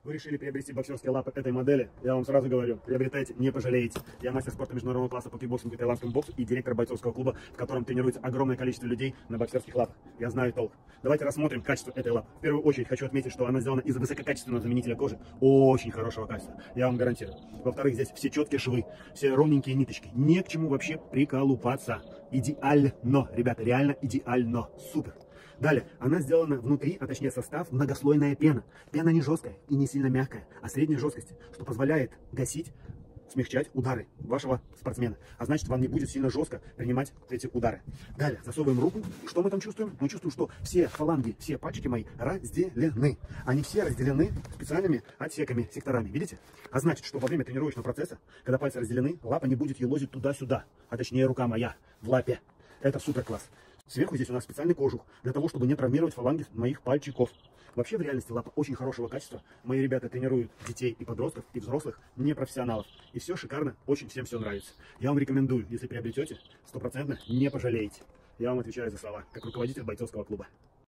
Вы решили приобрести боксерские лапы этой модели? Я вам сразу говорю, приобретайте, не пожалеете. Я мастер спорта международного класса по кикбоксингу и тайландскому боксу и директор бойцовского клуба, в котором тренируется огромное количество людей на боксерских лапах. Я знаю толк. Давайте рассмотрим качество этой лапы. В первую очередь хочу отметить, что она сделана из высококачественного заменителя кожи, очень хорошего качества, я вам гарантирую. Во-вторых, здесь все четкие швы, все ровненькие ниточки. Не к чему вообще приколупаться. Идеально, ребята, реально идеально, супер. Далее, она сделана внутри, а точнее состав, многослойная пена. Пена не жесткая и не сильно мягкая, а средней жесткости, что позволяет гасить, смягчать удары вашего спортсмена. А значит, вам не будет сильно жестко принимать эти удары. Далее, засовываем руку. И что мы там чувствуем? Мы чувствуем, что все фаланги, все пальчики мои разделены. Они все разделены специальными отсеками, секторами. Видите? А значит, что во время тренировочного процесса, когда пальцы разделены, лапа не будет елозить туда-сюда. А точнее, рука моя в лапе. Это супер класс. Сверху здесь у нас специальный кожух, для того, чтобы не травмировать фаланги моих пальчиков. Вообще, в реальности лапа очень хорошего качества. Мои ребята тренируют детей и подростков, и взрослых, не профессионалов. И все шикарно, очень всем все нравится. Я вам рекомендую, если приобретете, 100% не пожалеете. Я вам отвечаю за слова, как руководитель бойцовского клуба.